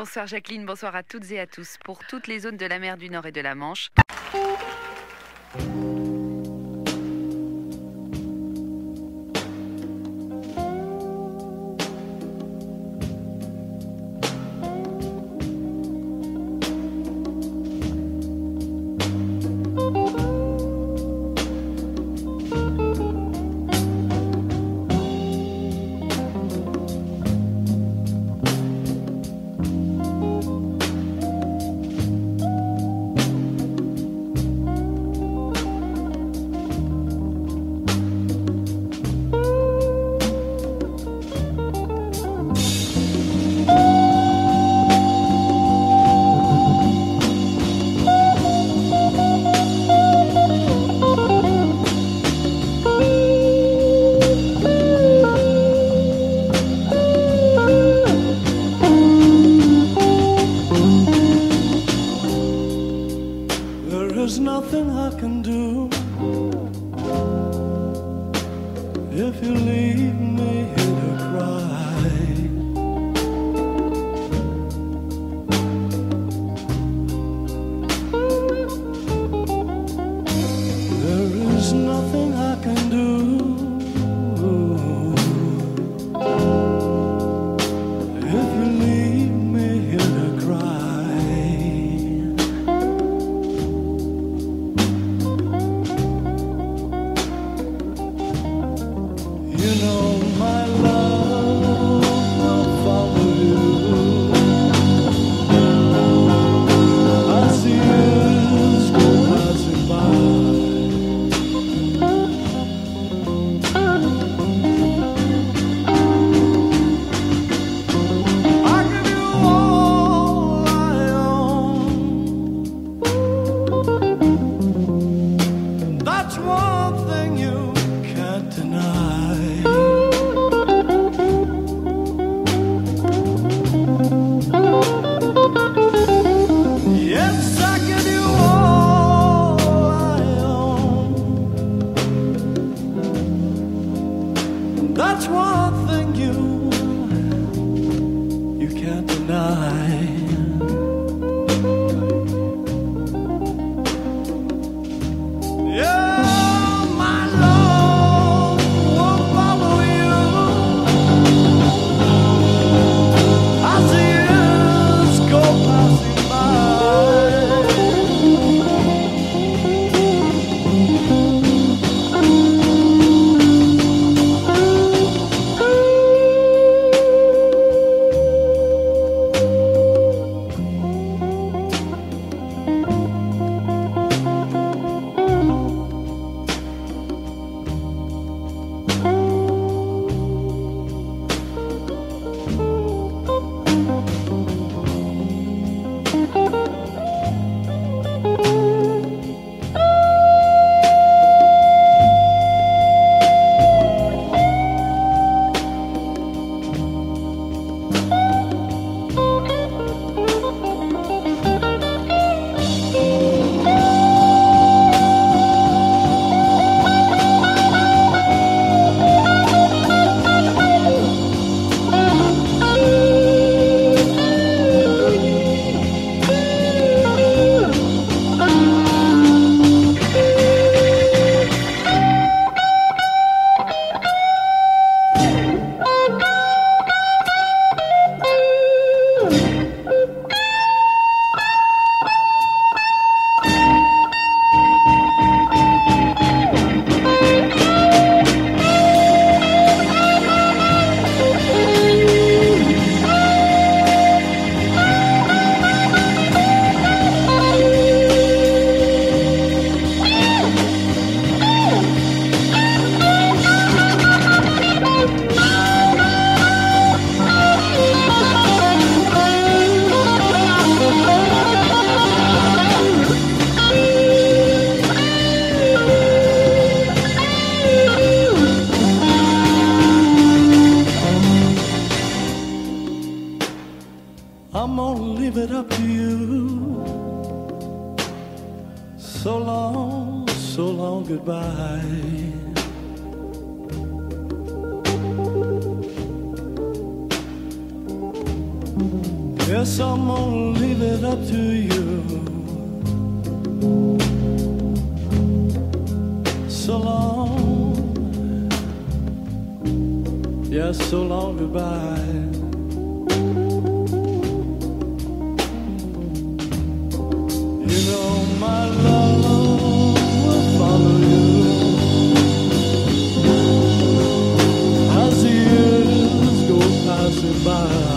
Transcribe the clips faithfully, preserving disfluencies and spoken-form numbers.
Bonsoir Jacqueline, bonsoir à toutes et à tous. Pour toutes les zones de la mer du Nord et de la Manche. There's nothing I can do if you leave me here to cry. There is nothing I can do if you leave me here to cry. You know my love will follow you as the years go passing by. I give you all I own. That's one thing you can't deny. Yes, I give you all I own. That's one thing you you can't deny. Yeah, my love will follow you as the years go passing by. I'm gonna leave it up to you. So long, so long, goodbye. Yes, I'm gonna leave it up to you. So long, yes, so long, goodbye. You know my love will follow you as the years go passing by.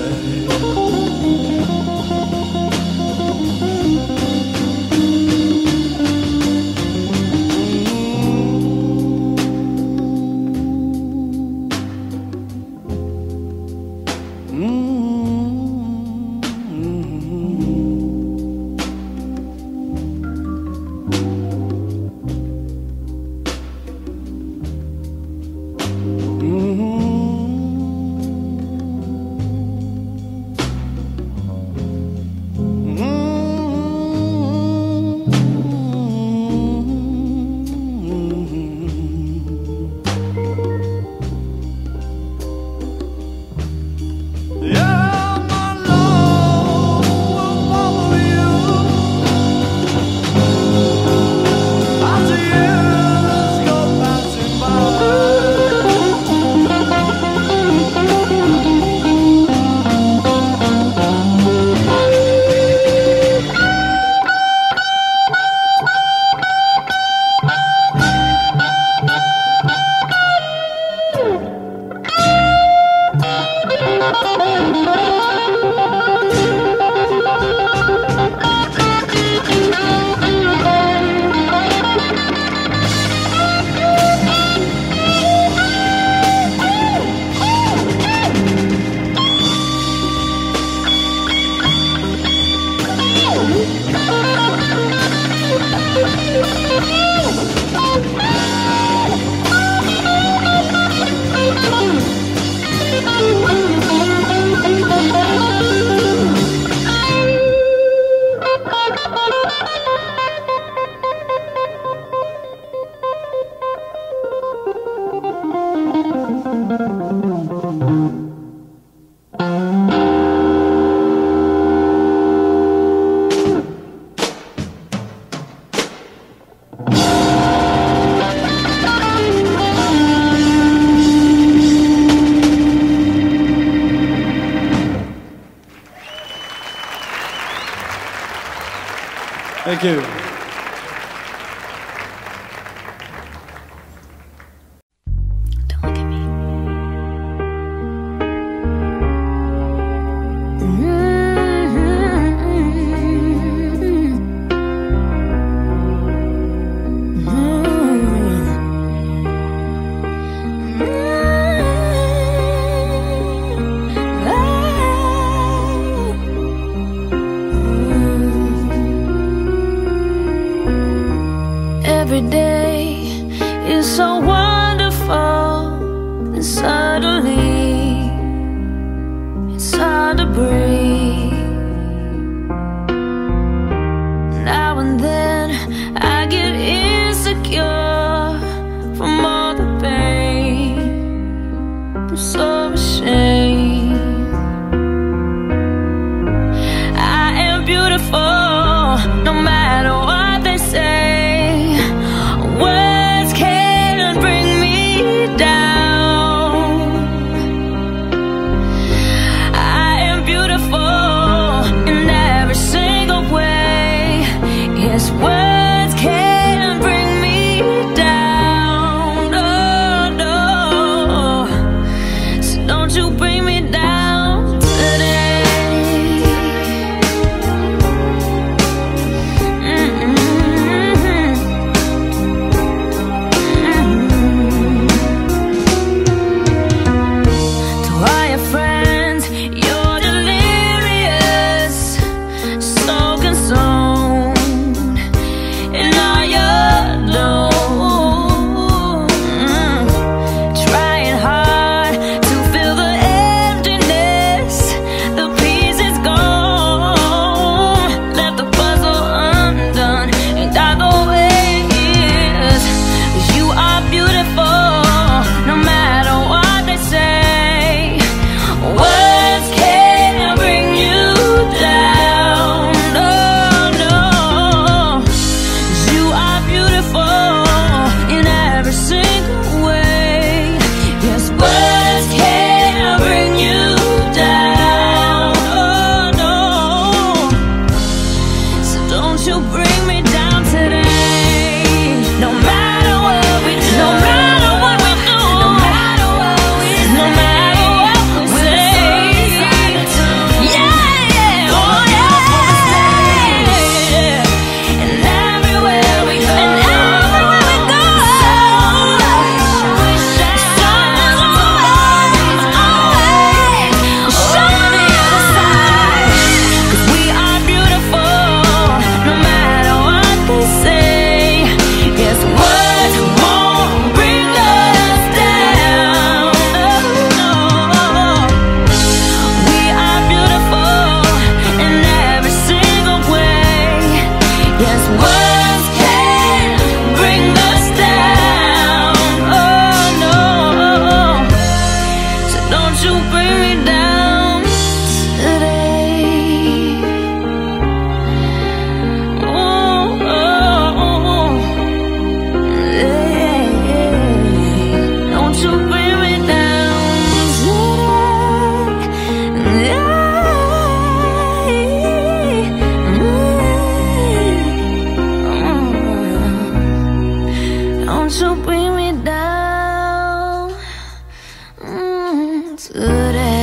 Thank you. Don't look at me. today.